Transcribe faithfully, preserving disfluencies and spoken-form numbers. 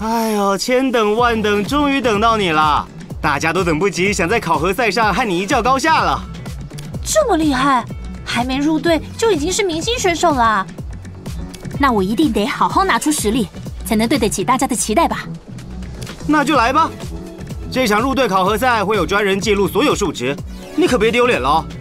哎呦，千等万等，终于等到你了！大家都等不及，想在考核赛上和你一较高下了。 这么厉害，还没入队就已经是明星选手啦！ 那我一定得好好拿出实力，才能对得起大家的期待吧。 那就来吧！这场入队考核赛会有专人记录所有数值，你可别丢脸了。